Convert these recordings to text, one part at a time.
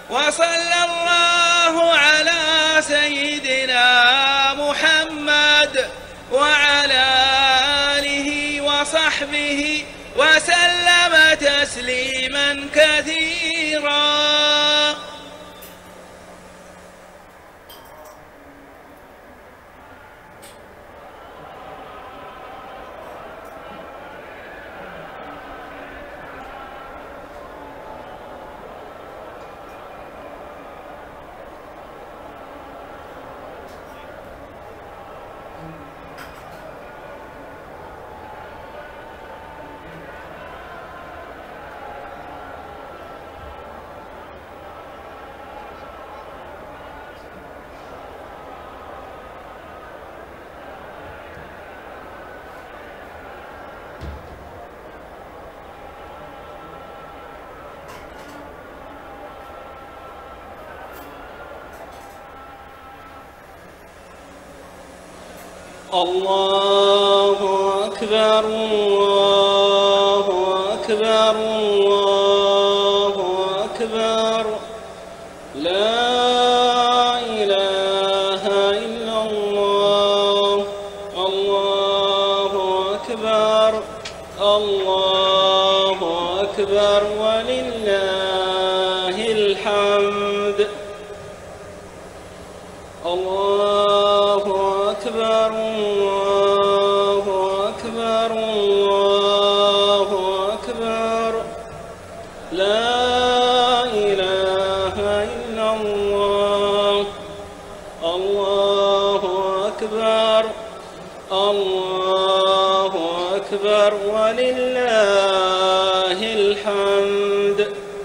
وصلى الله على سيدنا محمد وعلى آله وصحبه وسلم تسليما كثيرا. الله أكبر الله أكبر الله أكبر لا إله إلا الله. الله أكبر الله أكبر ولله الحمد. الله أكبر الله أكبر الله أكبر لا إله إلا الله. الله أكبر الله أكبر ولله الحمد.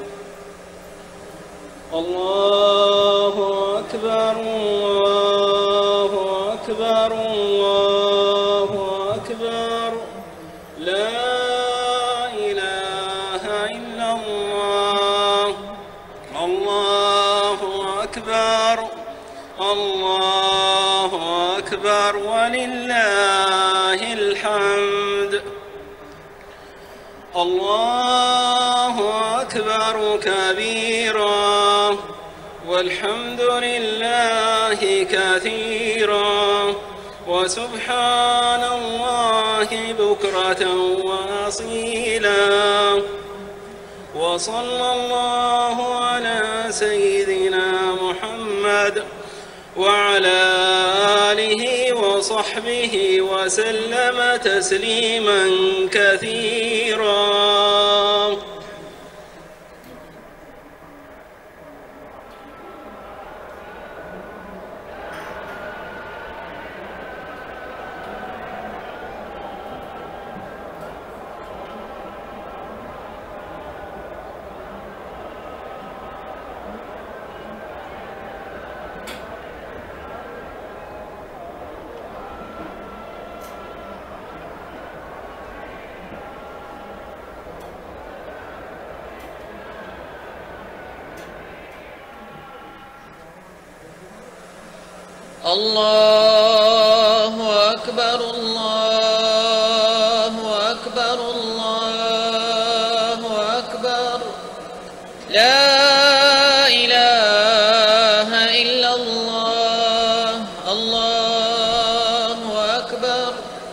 الله أكبر الله أكبر الله أكبر لا إله إلا الله. الله أكبر الله أكبر ولله الحمد. الله أكبر كبيرا والحمد لله كثيرا وسبحان الله بكرة وأصيلا. وصلى الله على سيدنا محمد وعلى آله وصحبه وسلم تسليما كثيرا. الله أكبر الله أكبر الله أكبر لا إله إلا الله. الله أكبر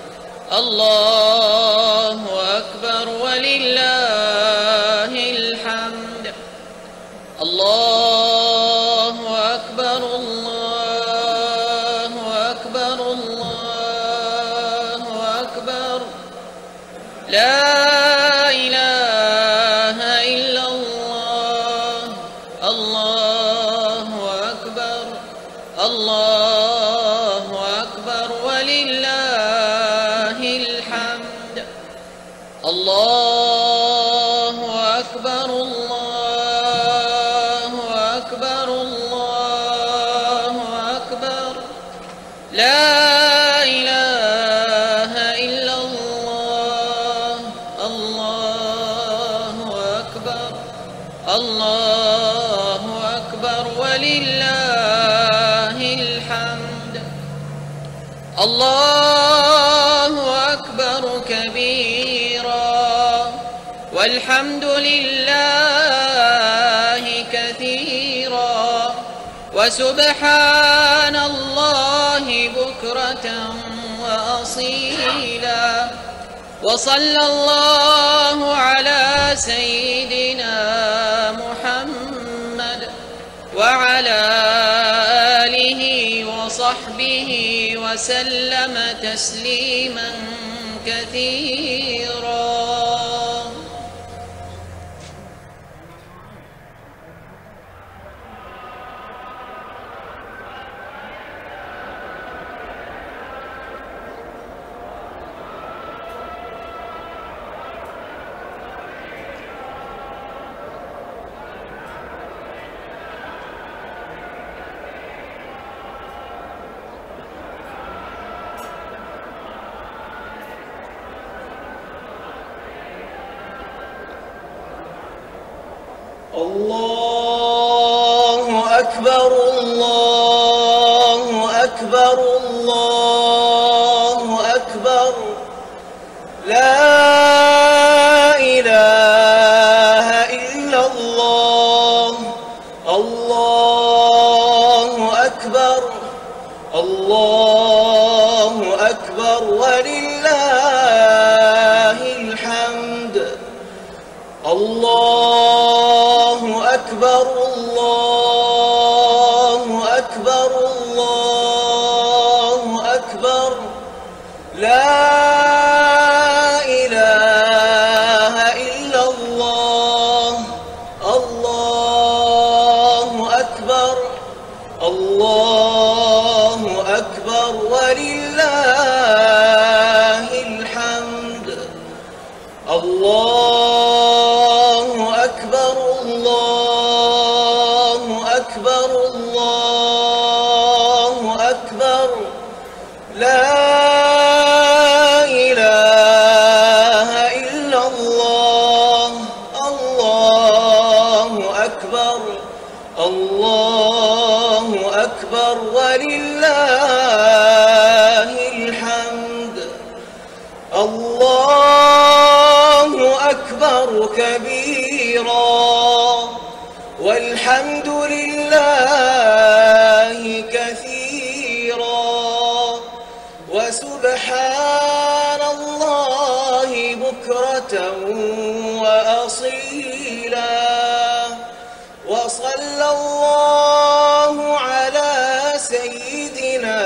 الله أكبر ولله الحمد. الله أكبر الله أكبر الله أكبر لا إله إلا الله. الله أكبر الله أكبر ولله الحمد. الله أكبر الله أكبر الله أكبر لا إله إلا الله. الله أكبر الله أكبر ولله الحمد. الله أكبر كبيرا والحمد لله كثيرا وسبحان الله بكرة وأصيلا. وصلى الله على سيدنا محمد وعلى آله وصحبه وسلم تسليما كثيرا. الله أكبر الله أكبر الله أكبر لا إله إلا الله. الله أكبر الله أكبر ولله الحمد. الله أكبر الله أكبر الله أكبر لا إله إلا الله. الله أكبر الله أكبر ولله الحمد. الله أكبر الله أكبر الله أكبر لا إله إلا الله. الله أكبر الله أكبر ولله الحمد. الله أكبر كبيرا والحمد لله كثيرا وسبحان الله بكرة وأصيلا. وصلى الله على سيدنا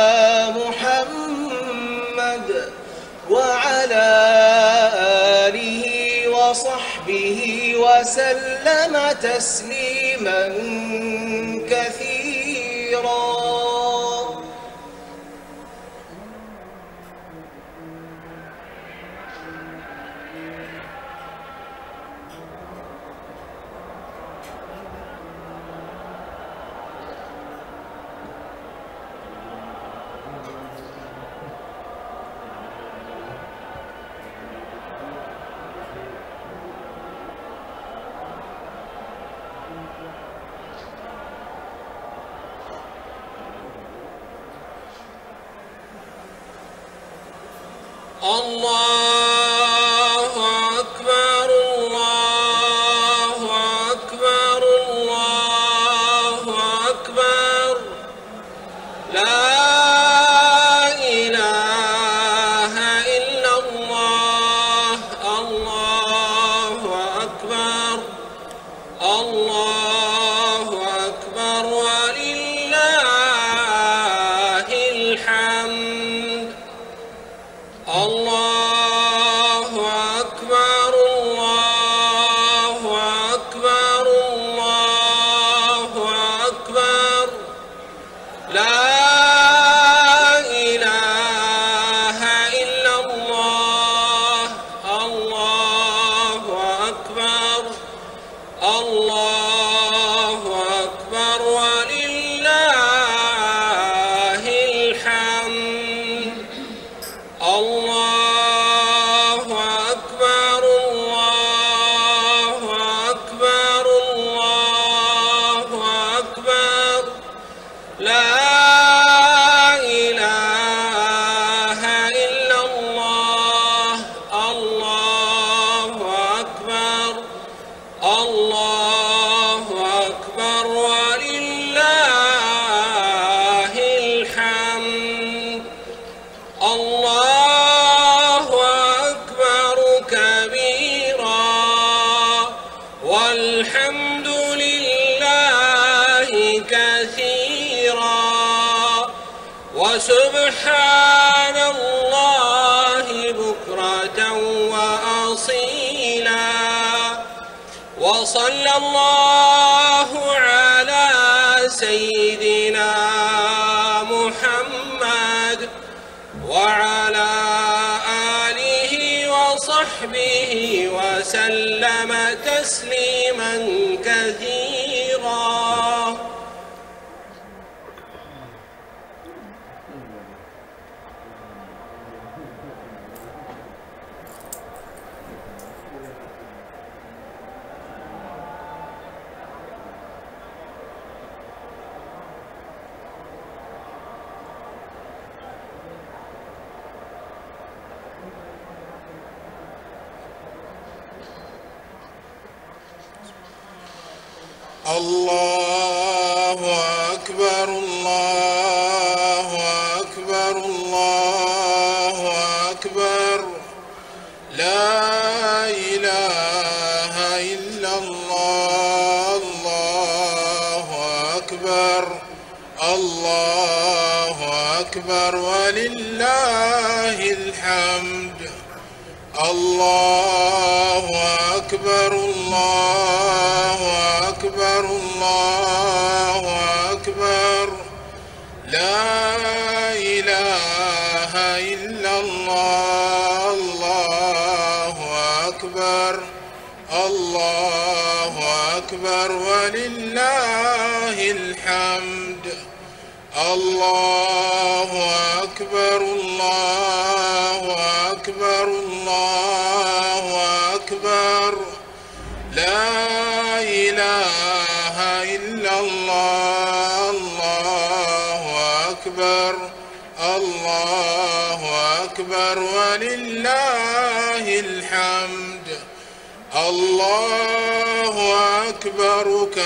محمد وعلى آله وصحبه وسلم تسليما كثيرا. الله أكبر الله أكبر الله أكبر لا إله إلا الله. الله أكبر الله أكبر ولله الحمد. الله أكبر الله أكبر الله أكبر لا إله إلا الله. الله أكبر الله والحمد لله كثيرا وسبحان الله بكرة وأصيلا وصلى الله على سيدنا محمد وعلى آله وصحبه وسلم تسليما كثيرا. الله أكبر الله أكبر الله أكبر لا إله إلا الله الله أكبر الله أكبر ولله الحمد. الله أكبر الله أكبر الله أكبر لا إله إلا الله الله أكبر الله أكبر ولله الحمد. الله أكبر الله أكبر الله أكبر لا إله إلا الله الله أكبر الله أكبر ولله الحمد. الله أكبر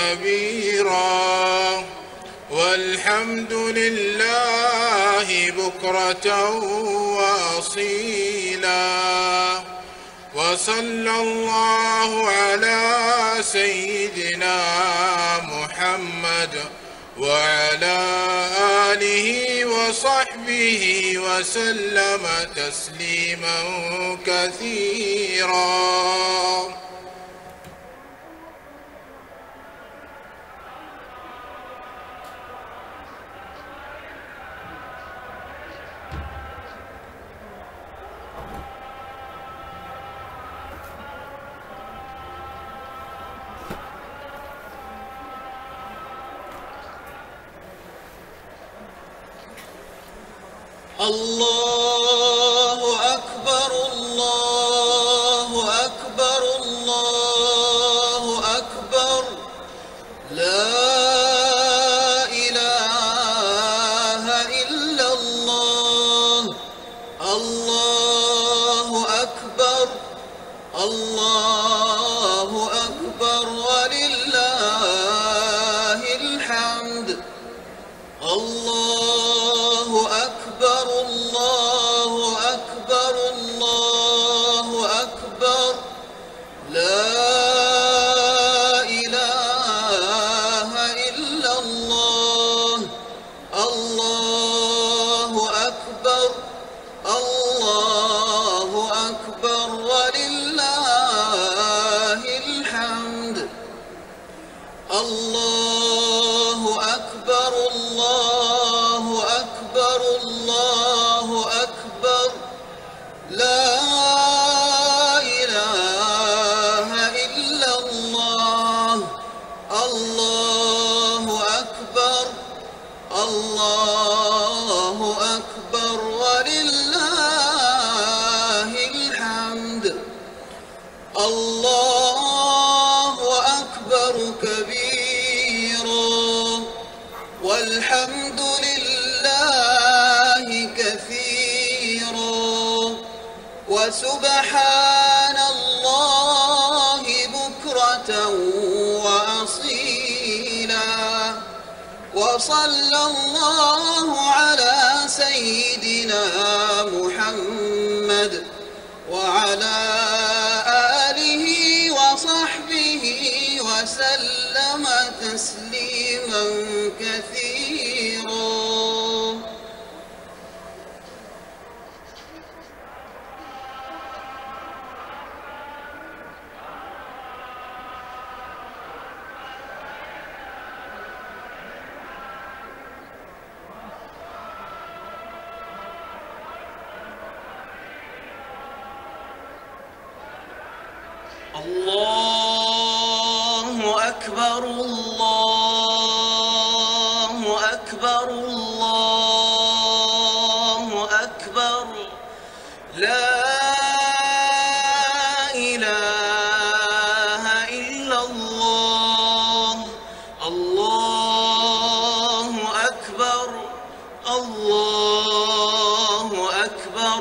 كبيرا والحمد لله بكرة وأصيلا وصلى الله على سيدنا محمد وعلى آله وصحبه وسلم تسليما كثيرا. الله أكبر الله أكبر الله أكبر لا إله إلا الله. الله أكبر الله أكبر ولله الحمد. الله أكبر الله أكبر الله أكبر لا إله إلا الله. الله أكبر الله أكبر ولله الحمد. الله أكبر الله أكبر الله أكبر لا إله إلا الله. الله أكبر الله أكبر ولله الحمد. الله أكبر كبيرا والحمد لله كثيرا وسبحان الله بكرة وأصيلا وصلى الله على سيدنا محمد وعلى آله وصحبه وسلم كثيرا. الله أكبر الله أكبر الله أكبر لا إله إلا الله. الله أكبر الله أكبر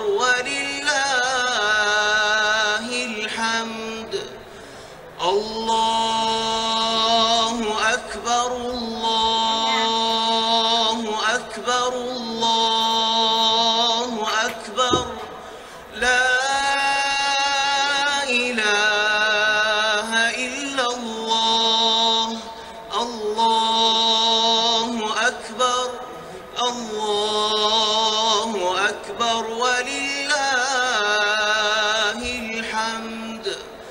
ولله الحمد. الله أكبر الله أكبر الله أكبر لا إله إلا الله. الله أكبر الله أكبر ولله الحمد.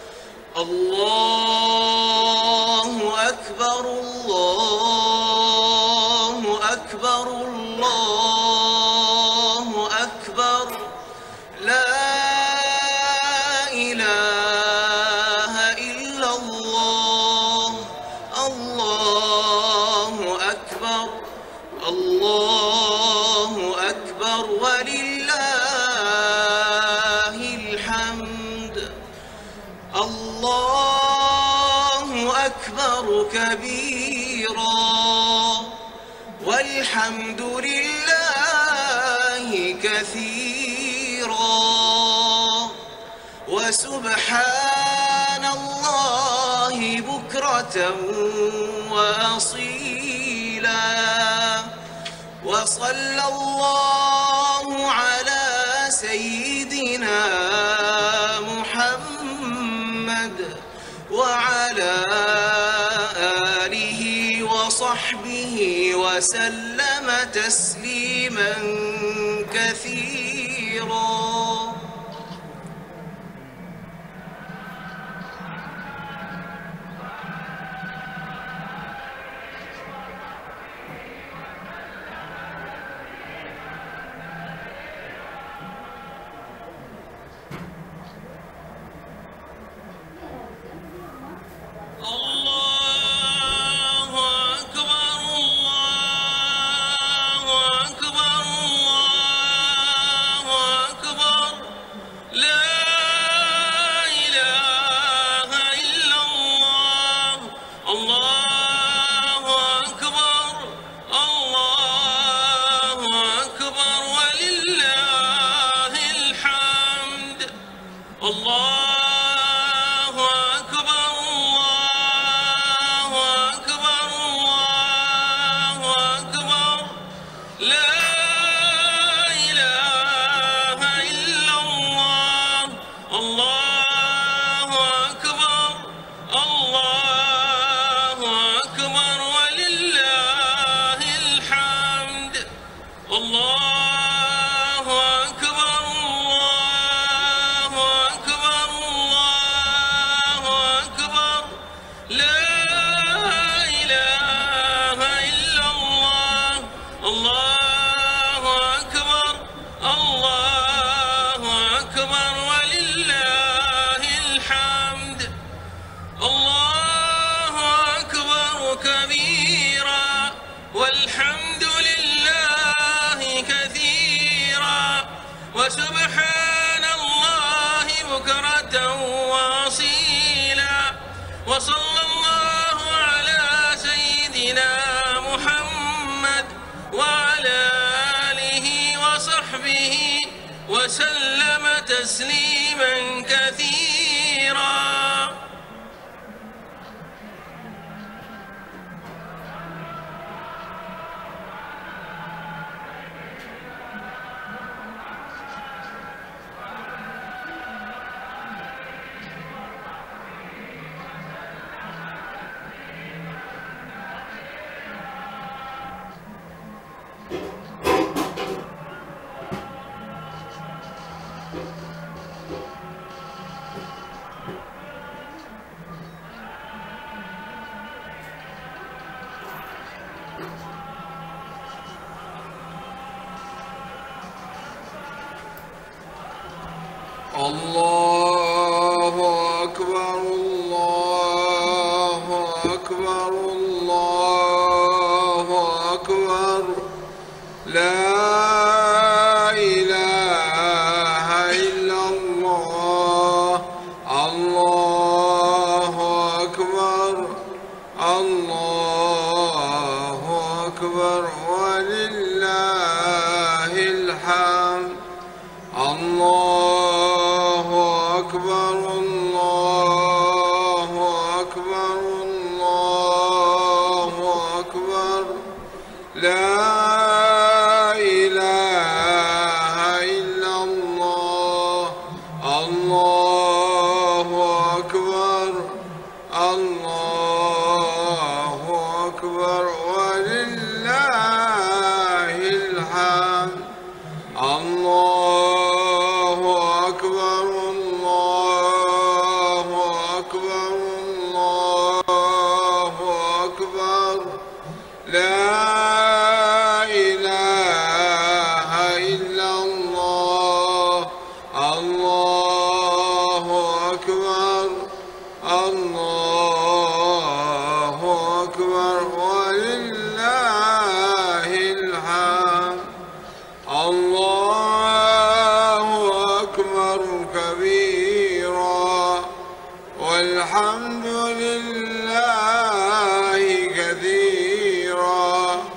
الله أكبر الله أكبر الله أكبر لا إله إلا الله. الله أكبر الله أكبر ولله الحمد. الله أكبر كبيرا والحمد لله كثيرا وسبحان الله بكرة وأصيلا. وصلى الله على سيدنا محمد وعلى آله وصحبه وسلم تسليما كثيرا. وسبحان الله بكرة وأصيلا. وصلى الله على سيدنا محمد وعلى آله وصحبه وسلم تسليما كثيرا. أكبر الله أكبر الله أكبر لا إله إلا الله الله أكبر الله أكبر ولله الحمد الله أكبر الله أكبر الله أكبر لا إله إلا الله الله أكبر الله أكبر ولله الحمد الله أكبر الله أكبر الله أكبر لا إله إلا الله الله أكبر الله أكبر ولله الحمد الله أكبر كبيرا والحمد لله كثيرا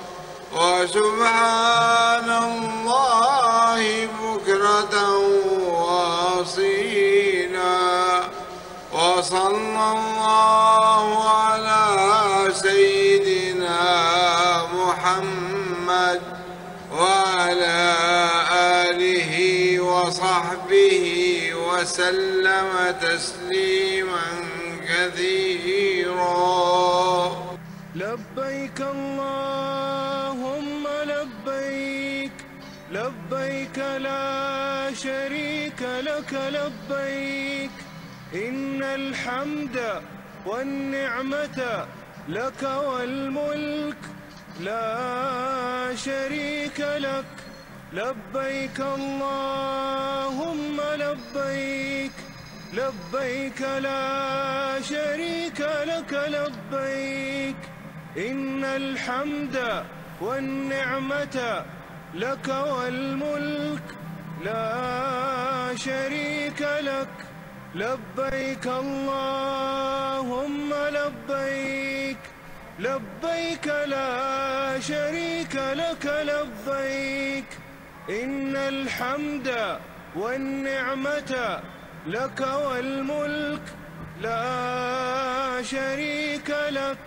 وسبحان الله بكرة وأصيلا وصلى الله على سيدنا محمد وعلى آله وصحبه وسلم تسليما كثيرا. لبيك اللهم لبيك لبيك لا شريك لك لبيك إن الحمد والنعمة لك والملك لا شريك لك لبيك اللهم لبيك لبيك لا شريك لك لبيك إن الحمد والنعمة لك والملك لا شريك لك لبيك اللهم لبيك لبيك لا شريك لك لبيك إن الحمد والنعمة لك والملك لا شريك لك.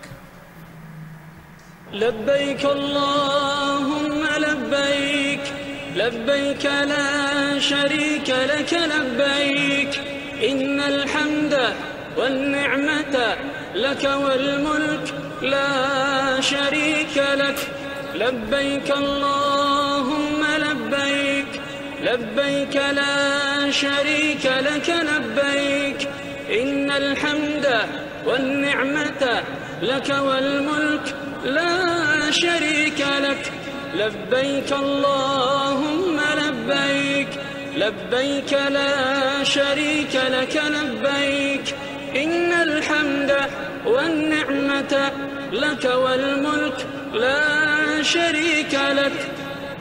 لبيك اللهم لبيك لبيك لا شريك لك لبيك إن الحمد والنعمة لك والملك لا شريك لك لبيك اللهم لبيك لبيك لا شريك لك لبيك إن الحمد والنعمة لك والملك لا شريك لك لبيك اللهم لبيك لبيك لا شريك لك لبيك إن الحمد والنعمة لك والملك لا شريك لك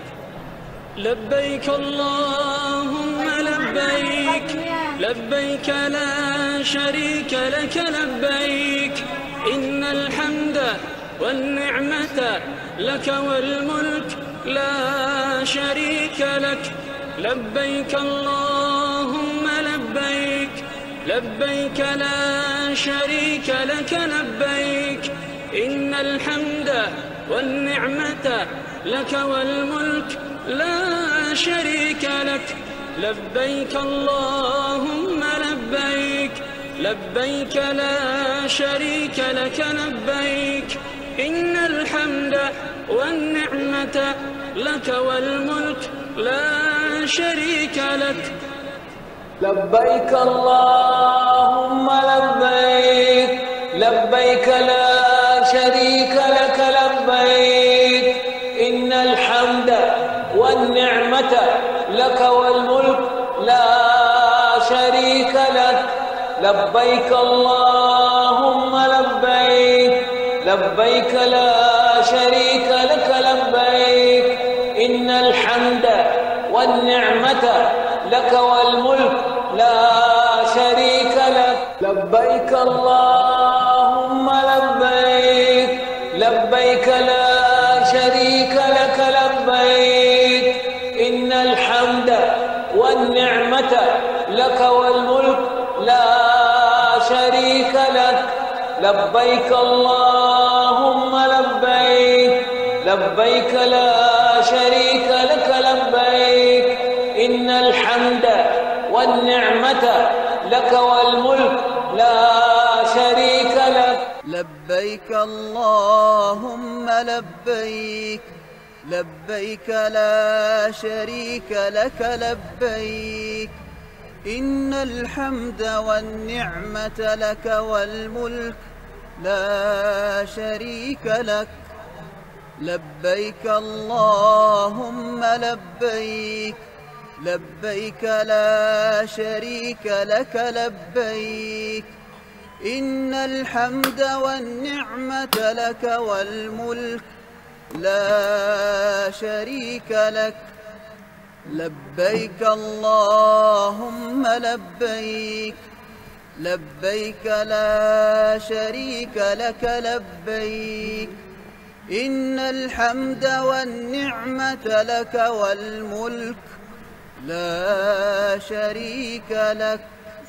لبيك اللهم لبيك لبيك لا شريك لك لبيك إن الحمد والنعمة لك والملك لا شريك لك لبيك اللهم لبيك لبيك لا شريك لك لبيك إن الحمد والنعمة لك والملك لا شريك لك لبيك اللهم لبيك لبيك لا شريك لك لبيك إن الحمد والنعمة لك والملك لا شريك لك لبيك اللهم لبيك لبيك لا شريك لك لبيك إن الحمد والنعمة لك والملك لا شريك لك لبيك اللهم لبيك لبيك لا شريك لك لبيك إن الحمد والنعمة لك والملك لا شريك لك لبيك اللهم لبيك لبيك لا شريك لك لبيك إن الحمد والنعمة لك والملك لا شريك لك لبيك اللهم لبيك لبيك لا شريك لك لبيك إن الحمد والنعمة لك والملك لا شريك لك لبيك اللهم لبيك لبيك لا شريك لك لبيك إن الحمد والنعمة لك والملك لا شريك لك لبيك اللهم لبيك لبيك لا شريك لك لبيك إن الحمد والنعمة لك والملك لا شريك لك لبيك اللهم لبيك لبيك لا شريك لك لبيك إن الحمد والنعمة لك والملك لا شريك لك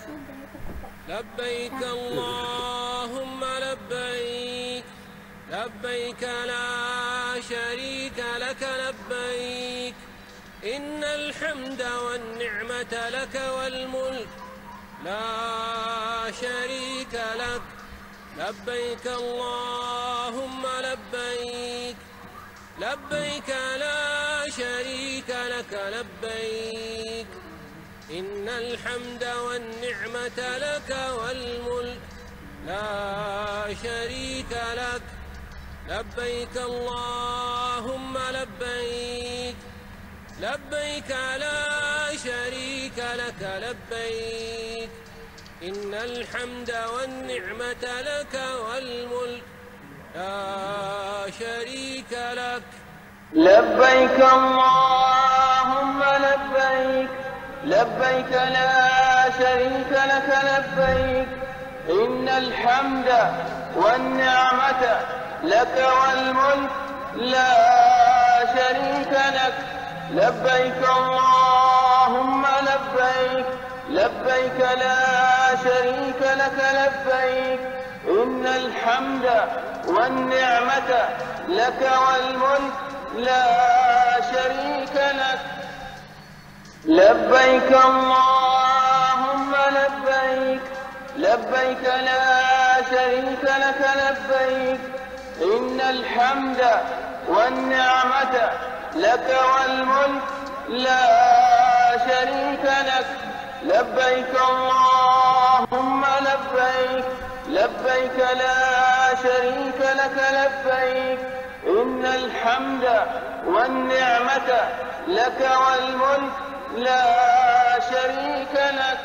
لبيك اللهم لبيك لبيك لا شريك لك لبيك إن الحمد والنعمة لك والملك لا شريك لك لبيك اللهم لبيك لبيك لا شريك لك لبيك إن الحمد والنعمة لك والملك لا شريك لك لبيك اللهم لبيك لبيك لا شريك لك لبيك إن الحمد والنعمة لك والملك لا شريك لك لبيك اللهم لبيك لبيك لا شريك لك لبيك إن الحمد والنعمة لك والملك لا شريك لك لبيك اللهم لبيك لبيك لا شريك لك لبيك إن الحمد والنعمة لك والملك لا شريك لك لبيك اللهم لبيك لبيك لا شريك لك لبيك إن الحمد والنعمة لك والملك لا شريك لك لبيك اللهم لبيك لبيك لا شريك لك لبيك إن الحمد والنعمة لك والملك لا شريك لك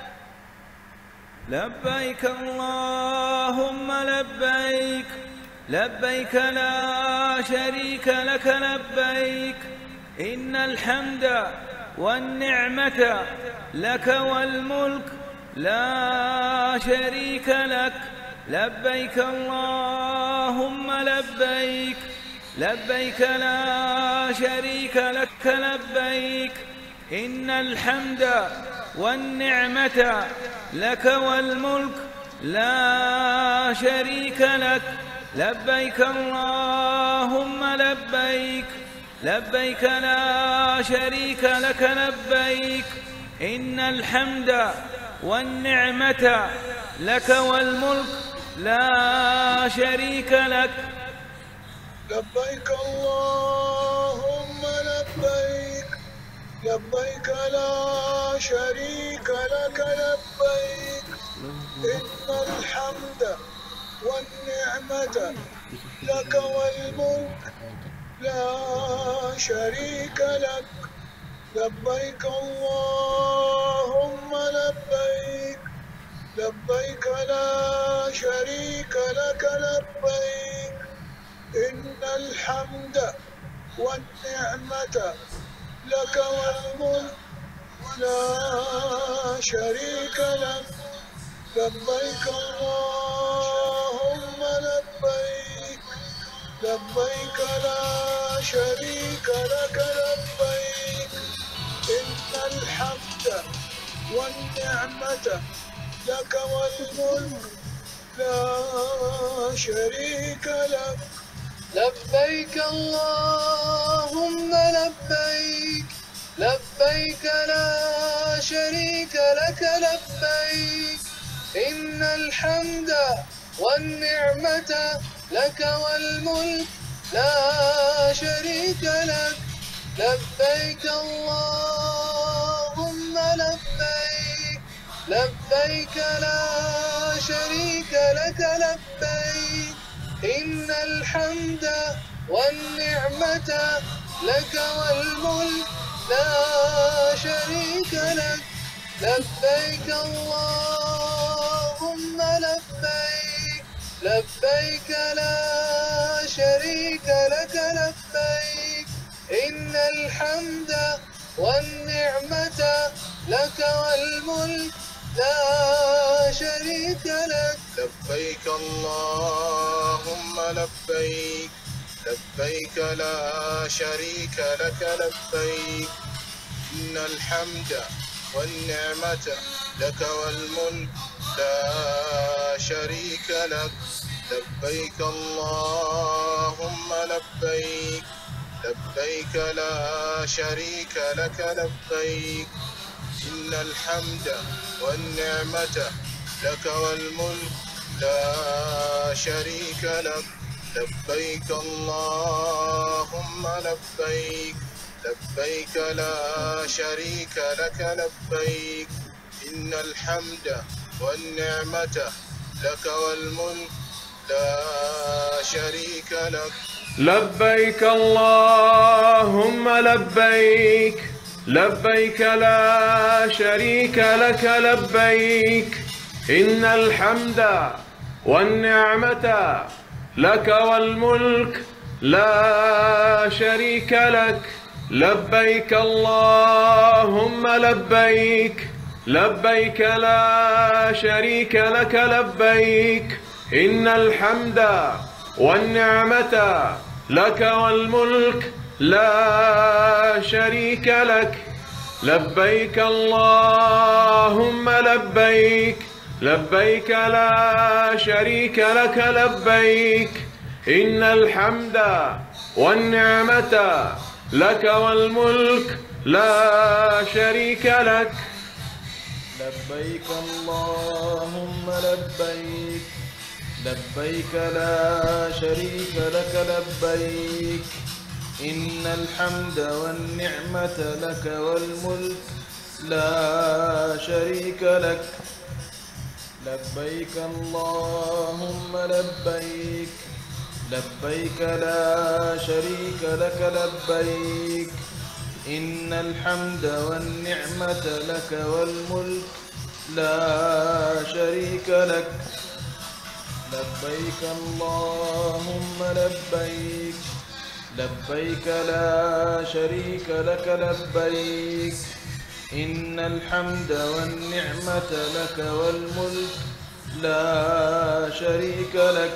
لبيك اللهم لبيك لبيك لا شريك لك لبيك إن الحمد والنعمة لك والملك لا شريك لك لبيك اللهم لبيك لبيك لا شريك لك لبيك إن الحمد والنعمة لك والملك لا شريك لك لبيك اللهم لبيك لبيك لا شريك لك لبيك إن الحمد والنعمة لك والملك لا شريك لك لبيك اللهم لبيك لبيك لا شريك لك لبيك إن الحمد والنعمة لك والملك لا شريك لك لبيك اللهم لبيك لبيك لا شريك لك لبيك إن الحمد والنعمة لك والملك لا شريك لك لبيك اللهم لبيك لبيك لا شريك لك لبيك إن الحمد والنعمة لك والملك لا شريك لك لبيك اللهم لبيك لبيك لا شريك لك لبيك إن الحمد والنعمة لك والملك لا شريك لك لبيك اللهم لبيك لبيك لا شريك لك لبيك إن الحمد والنعمة لك والملك لا شريك لك لبيك اللهم لبيك لبيك لا شريك لك لبيك إن الحمد والنعمة لك والملك لا شريك لك لبيك اللهم لبيك لبيك لا شريك لك لبيك إن الحمد والنعمة لك والملك لا شريك لك لبيك اللهم لبيك لبيك لا شريك لك لبيك إن الحمد والنعمة لك والملك لا شريك لك لبيك اللهم لبيك لبيك لا شريك لك لبيك إن الحمد والنعمة لك والملك لا شريك لك لبيك اللهم لبيك لبيك لا شريك لك لبيك إن الحمد والنعمة لك والملك لا شريك لك لبيك اللهم لبيك لبيك لا شريك لك لبيك إن الحمد والنعمة لك والملك لا شريك لك لبيك اللهم لبيك لبيك لا شريك لك لبيك إن الحمد والنعمة لك والملك لا شريك لك لبيك اللهم لبيك لبيك لا شريك لك لبيك إن الحمد والنعمة لك والملك لا شريك لك لبيك اللهم لبيك لبيك لا شريك لك لبيك إن الحمد والنعمة لك والملك لا شريك لك لبيك اللهم لبيك لبيك لا شريك لك لبيك إن الحمد والنعمة لك والملك لا شريك لك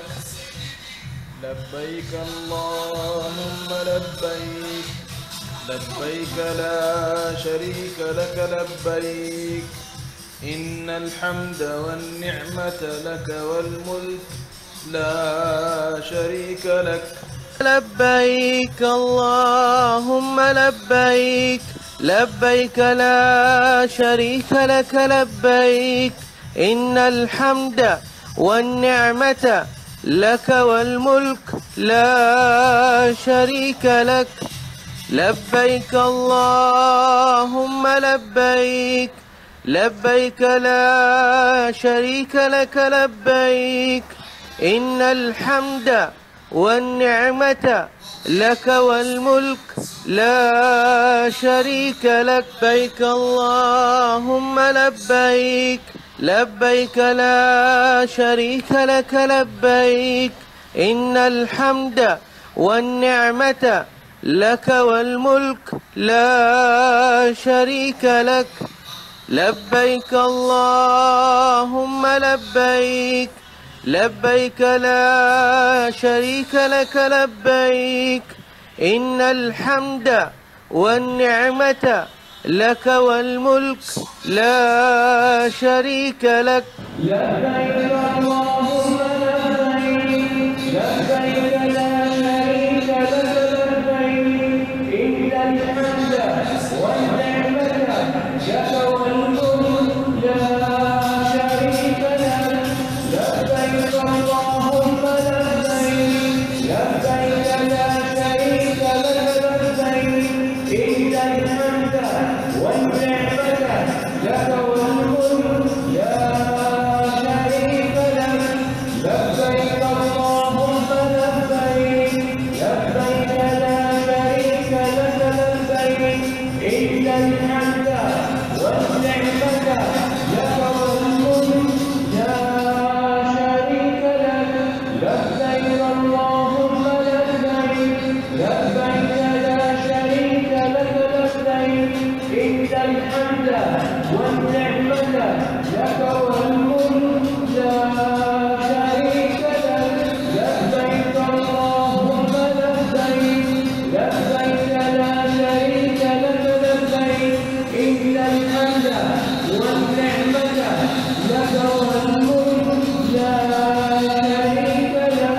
لبيك اللهم لبيك لبيك لا شريك لك لبيك إن الحمد والنعمة لك والملك لا شريك لك لبيك اللهم لبيك لبيك لا شريك لك لبيك إن الحمد والنعمة لك والملك لا شريك لك لبيك اللهم لبيك لبيك لا شريك لك لبيك إن الحمد والنعمة لك والملك لا شريك لك لبيك اللهم لبيك لبيك لا شريك لك لبيك إن الحمد والنعمة لك والملك لا شريك لك لبيك اللهم لبيك لبيك لا شريك لك لبيك إن الحمد والنعمة لك والملك لا شريك لك لبيك اللهم لبيك لبيك لا شريك لك لبيك إن الحمد والنعمة لك والملك لا شريك لك لبيك اللهم لبيك لبيك لا شريك لك لبيك إن الحمد والنعمة لك والملك لا شريك لك لبيك اللهم لبيك لبيك لا شريك لك لبيك إن الحمد والنعمة لك والملك لا شريك لك لبيك اللهم لبيك لبيك لا شريك لك لبيك إن الحمد والنعمة لك والملك لا شريك لك لبيك اللهم لبيك لبيك لا شريك لك لبيك إن الحمد والنعمة لك والملك لا شريك لك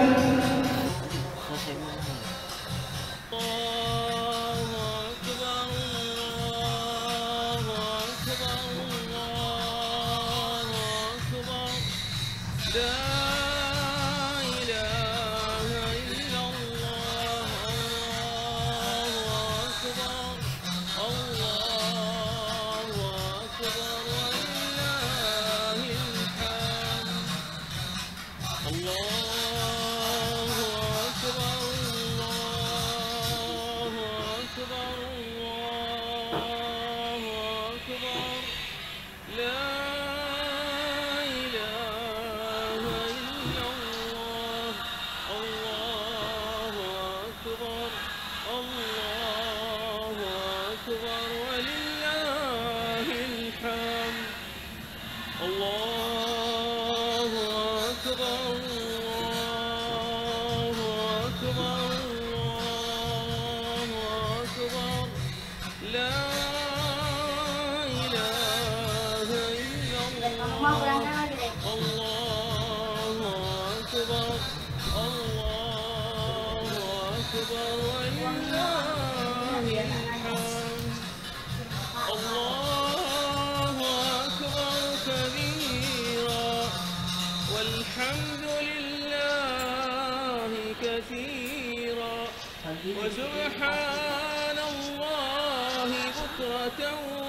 وسبحان الله بكرة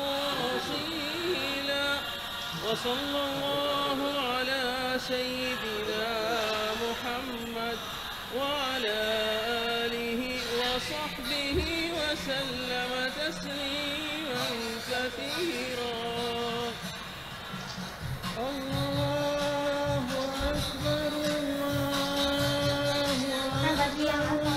وأصيلا وصلى الله على سيدنا محمد وعلى آله وصحبه وسلم تسليما كثيرا الله أكبر الله أكبر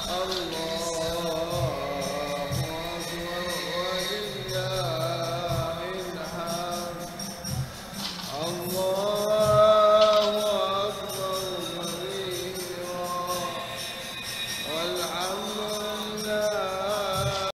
الله